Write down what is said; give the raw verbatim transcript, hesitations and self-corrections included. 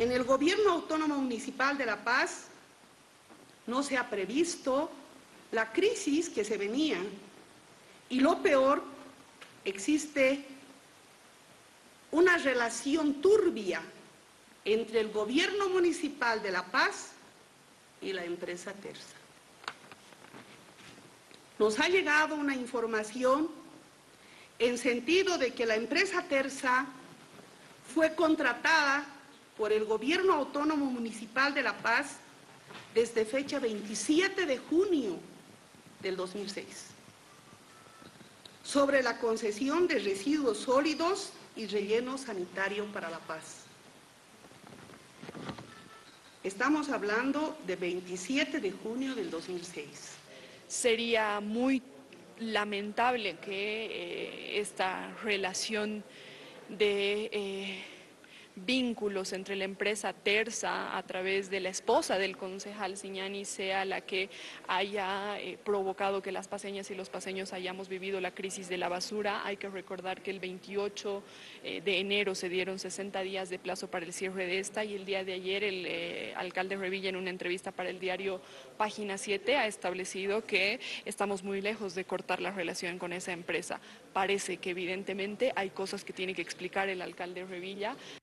En el Gobierno Autónomo Municipal de La Paz no se ha previsto la crisis que se venía y lo peor, existe una relación turbia entre el Gobierno Municipal de La Paz y la empresa Tersa. Nos ha llegado una información en sentido de que la empresa Tersa fue contratada por el Gobierno Autónomo Municipal de La Paz desde fecha veintisiete de junio del dos mil seis, sobre la concesión de residuos sólidos y relleno sanitario para La Paz. Estamos hablando de veintisiete de junio del dos mil seis. Sería muy lamentable que eh, esta relación de eh, vínculos entre la empresa Tersa a través de la esposa del concejal Siñani sea la que haya eh, provocado que las paceñas y los paceños hayamos vivido la crisis de la basura. Hay que recordar que el veintiocho de enero se dieron sesenta días de plazo para el cierre de esta y el día de ayer el eh, alcalde Revilla, en una entrevista para el diario Página siete, ha establecido que estamos muy lejos de cortar la relación con esa empresa. Parece que evidentemente hay cosas que tiene que explicar el alcalde Revilla.